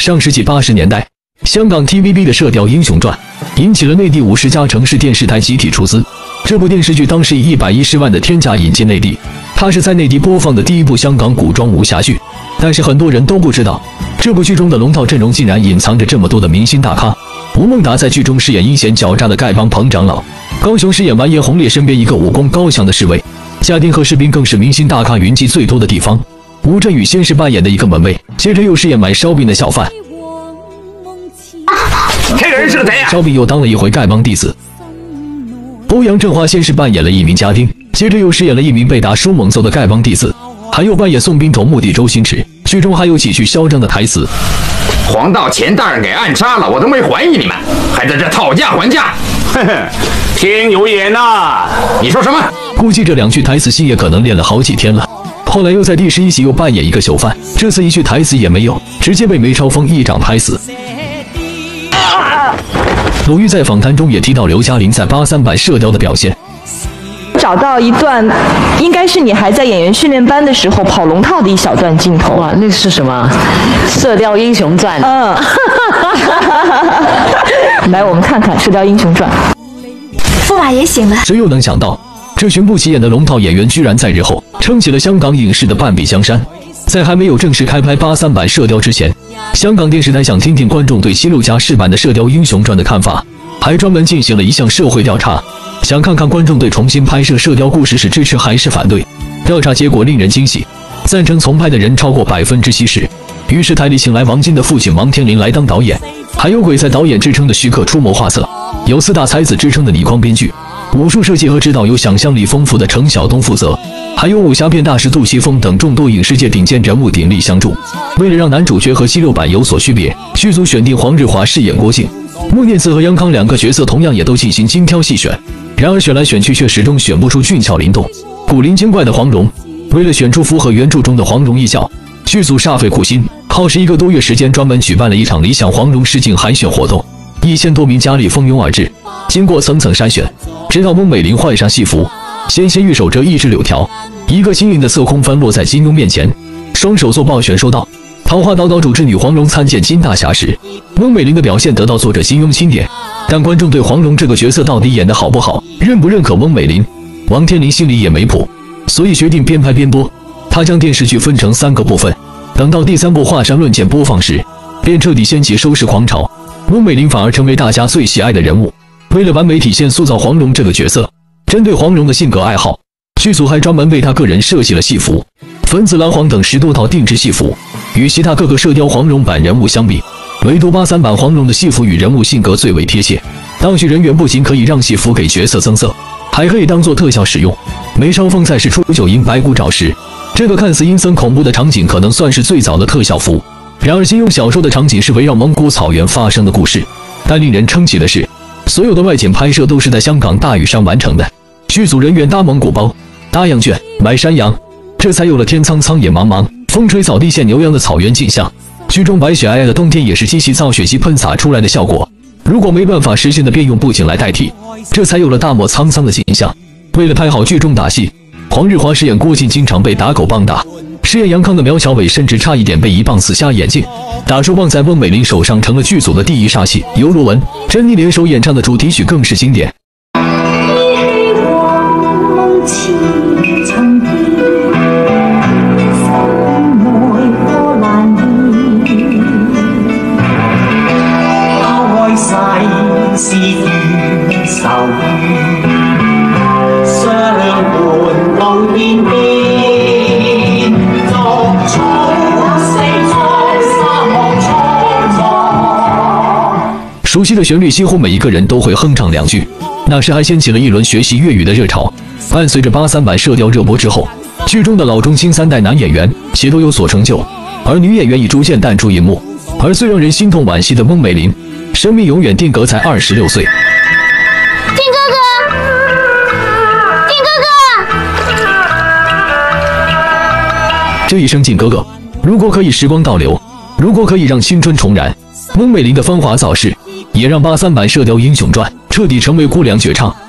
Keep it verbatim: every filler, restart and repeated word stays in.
上世纪八十年代，香港 T V B 的《射雕英雄传》引起了内地五十家城市电视台集体出资。这部电视剧当时以一百一十万的天价引进内地，它是在内地播放的第一部香港古装武侠剧。但是很多人都不知道，这部剧中的龙套阵容竟然隐藏着这么多的明星大咖。吴孟达在剧中饰演阴险狡诈的丐帮彭长老，高雄饰演完颜洪烈身边一个武功高强的侍卫，夏丁和士兵更是明星大咖云集最多的地方。吴镇宇先是扮演的一个门卫，接着又饰演买烧饼的小贩。 这个人是个贼啊！ 烧饼又当了一回丐帮弟子。欧阳震华先是扮演了一名家丁，接着又饰演了一名被打输猛揍的丐帮弟子，还有扮演宋兵头目的周星驰。剧中还有几句嚣张的台词： 黄道钱大人给暗杀了，我都没怀疑你们，还在这讨价还价。哼哼，天有眼呐、啊！你说什么？ 估计这两句台词星爷可能练了好几天了。后来又在第十一集又扮演一个囚犯，这次一句台词也没有，直接被梅超风一掌拍死。鲁豫在访谈中也提到刘嘉玲在八三版《射雕》的表现， 找到一段，应该是你还在演员训练班的时候跑龙套的一小段镜头。 哇，那是什么？《射雕英雄传》。 嗯。来，我们看看《射雕英雄传》。 驸马爷醒了。 谁又能想到，这寻不起眼的龙套演员居然在日后撑起了香港影视的半壁江山。在还没有正式开拍八三版《射雕》之前，香港电视台想听听观众对七六加试版的《射雕英雄传》的看法，还专门进行了一项社会调查，想看看观众对重新拍摄《射雕》故事是支持还是反对。调查结果令人惊喜，赞成重拍的人超过百分之七十。于是台里请来王晶的父亲王天林来当导演，还有鬼才导演之称的徐克出谋划策，有四大才子之称的倪匡编剧，武术设计和指导由想象力丰富的程晓东负责，还有武侠片大师杜琪峰等众多影视界顶尖人物鼎力相助。为了让男主角和七六版有所区别，剧组选定黄日华饰演郭靖，穆念慈和杨康两个角色同样也都进行精挑细选。然而选来选去却始终选不出俊俏灵动、古灵精怪的黄蓉。为了选出符合原著中的黄蓉一角，剧组煞费苦心，耗时一个多月时间，专门举办了一场理想黄蓉试镜海选活动，一千多名佳丽蜂拥而至。经过层层筛选，直到翁美玲换上戏服，纤纤玉手折一枝柳条，一个轻盈的侧空翻落在金庸面前，双手作抱拳说道：“桃花岛岛主之女黄蓉参见金大侠时，翁美玲的表现得到作者金庸钦点。但观众对黄蓉这个角色到底演得好不好，认不认可翁美玲，王天林心里也没谱，所以决定边拍边播。他将电视剧分成三个部分，等到第三部华山论剑播放时，便彻底掀起收视狂潮。翁美玲反而成为大家最喜爱的人物。为了完美体现塑造黄蓉这个角色，针对黄蓉的性格爱好，剧组还专门为她个人设计了戏服，粉紫蓝黄等十多套定制戏服。与其他各个射雕黄蓉版人物相比，唯独八三版黄蓉的戏服与人物性格最为贴切。当剧人员不仅可以让戏服给角色增色，还可以当做特效使用。梅超风在是初九营白骨爪时，这个看似阴森恐怖的场景可能算是最早的特效服。然而金庸小说的场景是围绕蒙古草原发生的故事，但令人称奇的是，所有的外景拍摄都是在香港大屿山完成的。剧组人员搭蒙古包、搭羊圈、买山羊，这才有了天苍苍野茫茫、风吹草低见牛羊的草原景象。剧中白雪皑皑的冬天也是机器造雪机喷洒出来的效果，如果没办法实现的便用布景来代替，这才有了大漠沧桑的景象。为了拍好剧中打戏，黄日华饰演郭靖经常被打狗棒打，饰演杨康的苗侨伟甚至差一点被一棒刺瞎眼睛。打出棒在翁美玲手上成了剧组的第一杀器。由罗文、珍妮联手演唱的主题曲更是经典。熟悉的旋律，几乎每一个人都会哼唱两句。那时还掀起了一轮学习粤语的热潮。伴随着八三版《射雕》热播之后，剧中的老中青三代男演员且都有所成就，而女演员已逐渐淡出荧幕。而最让人心痛惋惜的翁美玲，生命永远定格在二十六岁。 靖哥哥，靖哥哥， 这一声靖哥哥，如果可以时光倒流，如果可以让青春重燃，翁美玲的芳华早逝，也让八三版《射雕英雄传》彻底成为姑娘绝唱。